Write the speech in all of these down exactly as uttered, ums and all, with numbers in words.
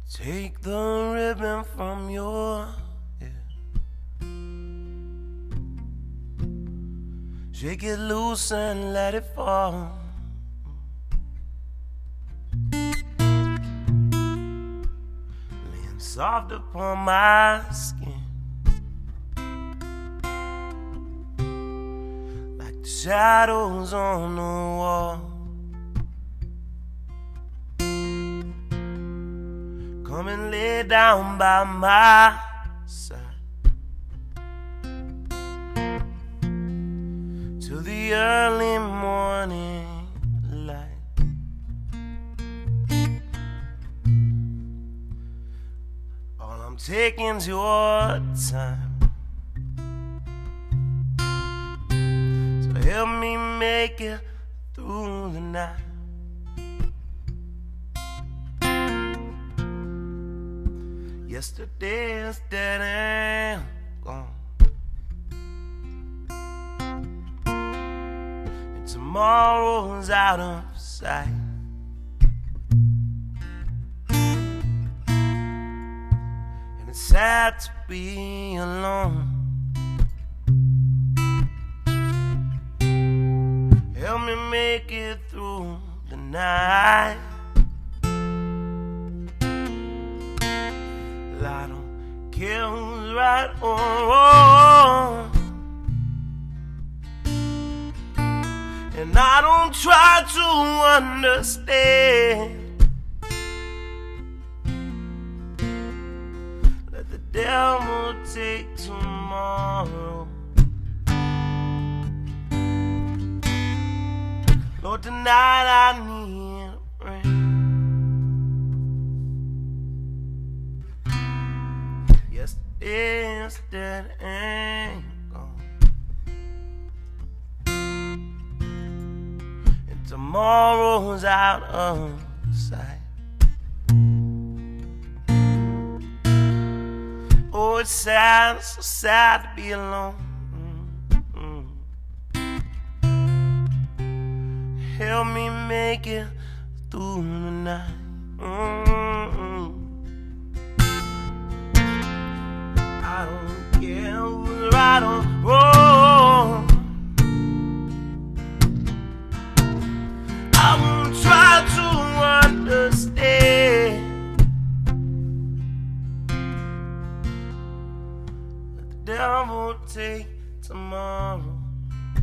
Take the ribbon from your hair, shake it loose and let it fall. Laying soft upon my skin, like the shadows on the wall. Come and lay down by my side till the early morning light. All I'm taking's your time, so help me make it through the night. Yesterday's dead and gone, and tomorrow's out of sight. And it's sad to be alone. Help me make it through the night. I don't care who's right or wrong, and I don't try to understand. Let the devil take tomorrow. Lord, tonight I need rain. Yesterday's dead and gone, and tomorrow's out of sight. Oh, it's sad, so sad to be alone. Mm-hmm. Help me make it through the night. Mm-hmm. I don't care who's right or wrong. I won't try to understand. Let the devil take tomorrow.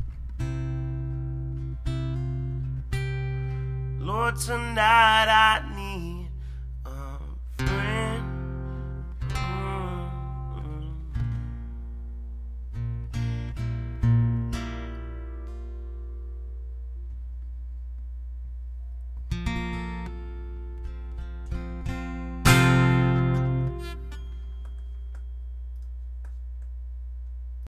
Lord, tonight I